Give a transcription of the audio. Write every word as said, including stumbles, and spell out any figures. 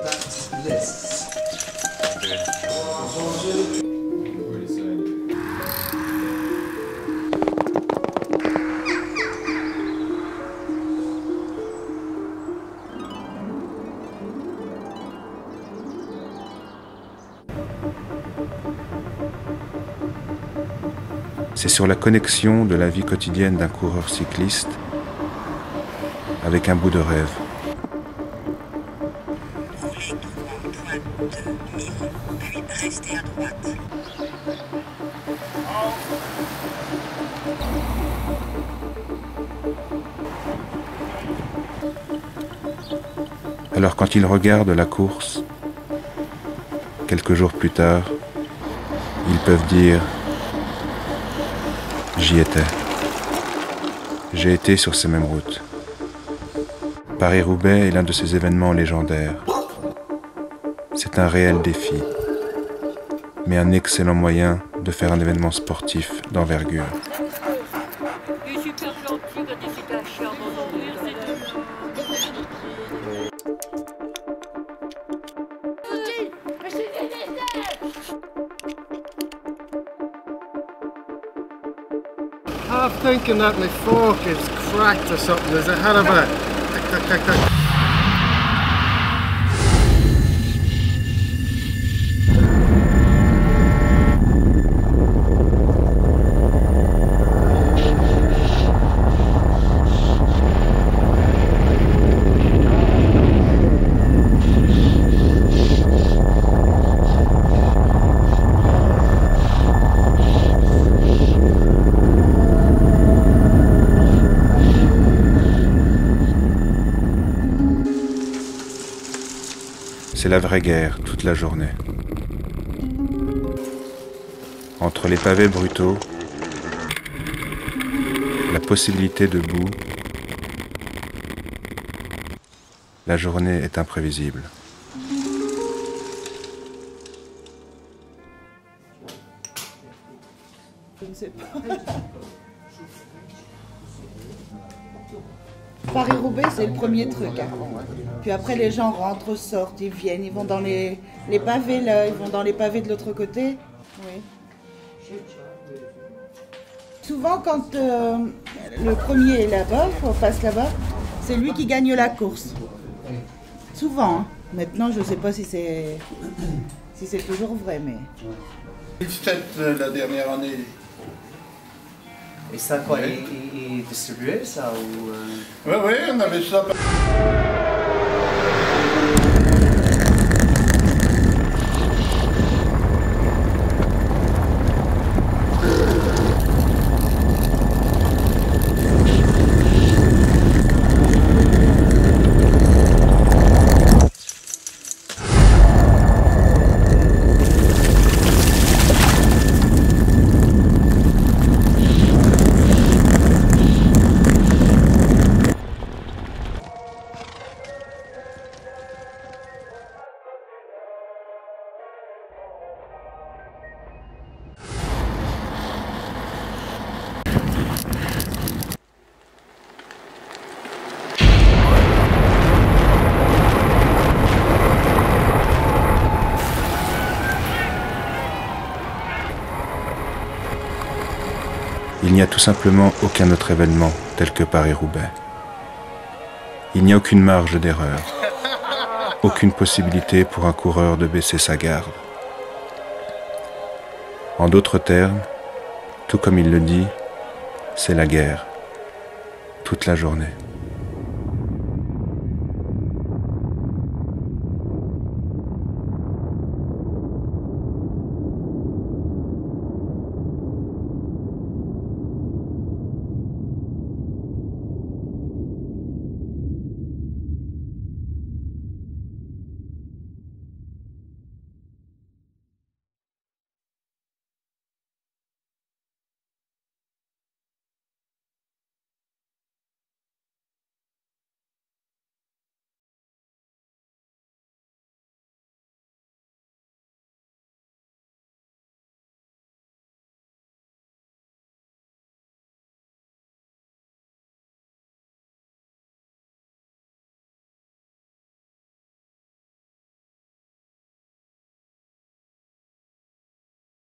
C'est sur la connexion de la vie quotidienne d'un coureur cycliste avec un bout de rêve. Roulez droit, pointe deux, Miron, puis restez à droite. Alors quand ils regardent la course, quelques jours plus tard, ils peuvent dire « J'y étais. J'ai été sur ces mêmes routes. » Paris-Roubaix est l'un de ces événements légendaires. C'est un réel défi, mais un excellent moyen de faire un événement sportif d'envergure. I'm thinking that my fork is cracked or something. There's a hell of a tick, tick, tick, tick. C'est la vraie guerre toute la journée. Entre les pavés brutaux, la possibilité de boue, la journée est imprévisible. Je ne sais pas. Paris-Roubaix, c'est le premier truc. Hein. Puis après, les gens rentrent, sortent, ils viennent, ils vont dans les, les pavés là, ils vont dans les pavés de l'autre côté. Oui. Souvent, quand euh, le premier est là-bas, on passe là-bas, c'est lui qui gagne la course. Souvent. Hein. Maintenant, je ne sais pas si c'est si c'est toujours vrai, mais. Peut-être la dernière année. Et ça, quoi, ouais. il, il distribuait ça ou euh... Oui, oui, on avait ça. Il n'y a tout simplement aucun autre événement tel que Paris-Roubaix. Il n'y a aucune marge d'erreur, aucune possibilité pour un coureur de baisser sa garde. En d'autres termes, tout comme il le dit, c'est la guerre, toute la journée.